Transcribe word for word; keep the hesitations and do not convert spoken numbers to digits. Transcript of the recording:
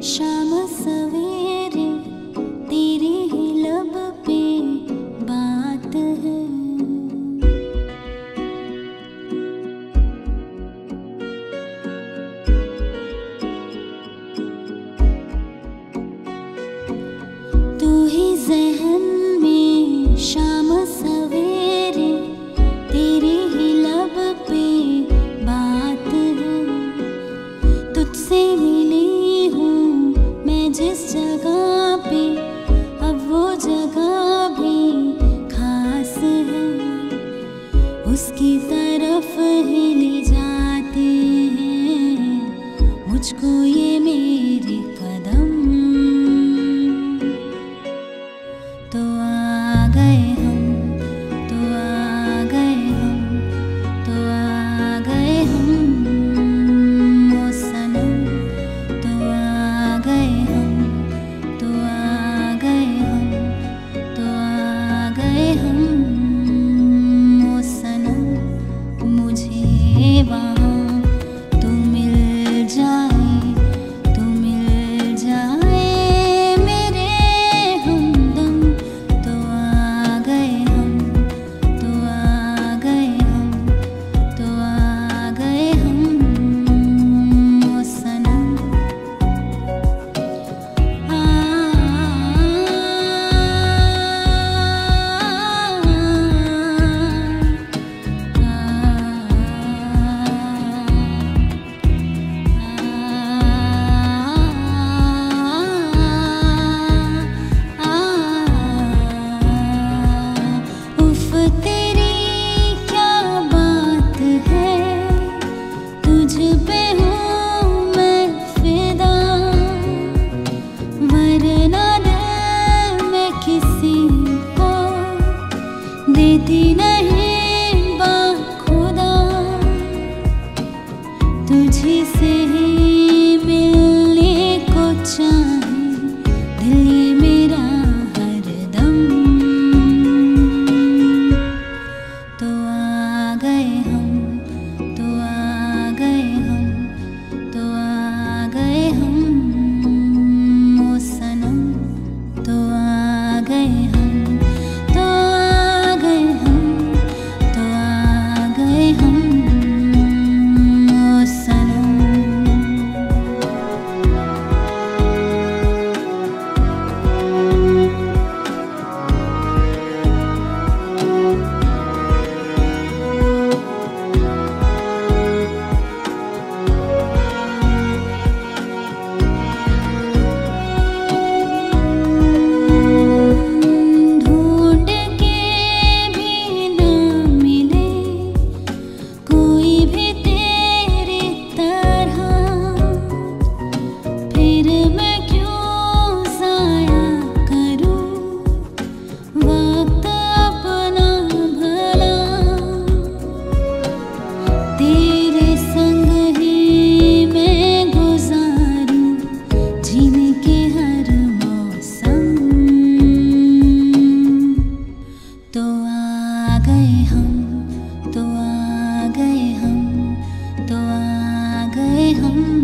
शाम सवेरे तेरे ही लब पे बात है। तू ही ज़हन में शाम सवेरे तेरे ही लब पे बात है। तुझसे मिली हूँ मैं जिस जगह पे, अब वो जगह भी खास है। उसकी तरफ ही ले जाते हैं मुझको ये मेरे कदम। तो आ गए हम, तो आ गए हम, तो आ गए हम ओ सनम। तो आ गए हम, तो आ गए हम, तो आ गए हम ओ सनम। मुझे वहाँ तू मिल जाए, तू मिल जाए मेरे हमदम। तो आ गए हम, तो आ गए हम, तो आ गए हम ओ सनम। आ, उफ तेरी क्या बात है, तुझ पे हूँ मैं फिदा। वरना दिल मैं किसी को देती नहीं बाखुदा। तुझी से ही मिलने को चाहे दिल ये मेरा हरदम। तो आ गए हम, तो आ गए हम, तो आ गए हम ओ सनम। तो आ गए हम, तो आ गए हम, तो आ गए हम ओ सनम। ढूंढ के भी ना मिले कोई भी तेरी तरह, फिर मैं क्यों ज़ाया करूँ वक्त अपना भला। तेरे संग ही मैं गुजारूँ जीने के हर मौसम। तो आ गए हम, तो आ गए हम, तो आ गए हम